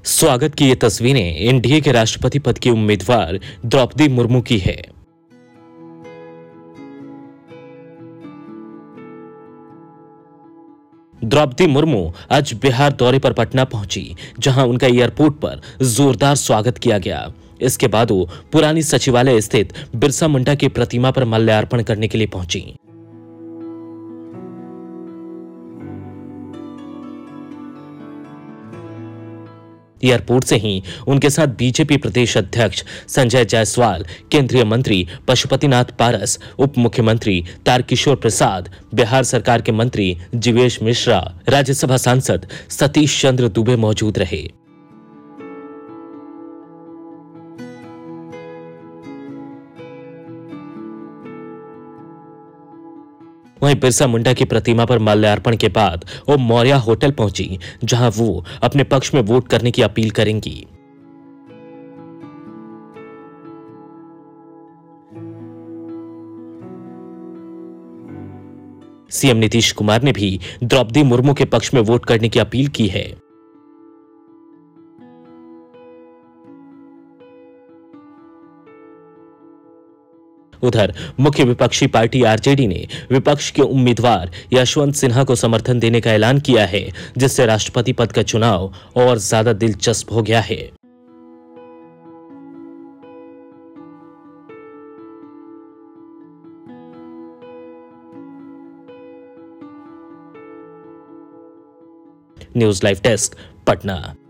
स्वागत की ये तस्वीरें एनडीए के राष्ट्रपति पद की उम्मीदवार द्रौपदी मुर्मू की है। द्रौपदी मुर्मू आज बिहार दौरे पर पटना पहुंची, जहां उनका एयरपोर्ट पर जोरदार स्वागत किया गया। इसके बाद वो पुरानी सचिवालय स्थित बिरसा मुंडा की प्रतिमा पर माल्यार्पण करने के लिए पहुंची। एयरपोर्ट से ही उनके साथ बीजेपी प्रदेश अध्यक्ष संजय जायसवाल, केंद्रीय मंत्री पशुपतिनाथ पारस, उप मुख्यमंत्री तारकिशोर प्रसाद, बिहार सरकार के मंत्री जीवेश मिश्रा, राज्यसभा सांसद सतीश चंद्र दुबे मौजूद रहे। वहीं बिरसा मुंडा की प्रतिमा पर माल्यार्पण के बाद वो मौर्या होटल पहुंची, जहां वो अपने पक्ष में वोट करने की अपील करेंगी। सीएम नीतीश कुमार ने भी द्रौपदी मुर्मू के पक्ष में वोट करने की अपील की है। उधर मुख्य विपक्षी पार्टी आरजेडी ने विपक्ष के उम्मीदवार यशवंत सिन्हा को समर्थन देने का ऐलान किया है, जिससे राष्ट्रपति पद का चुनाव और ज्यादा दिलचस्प हो गया है। News live desk, Patna.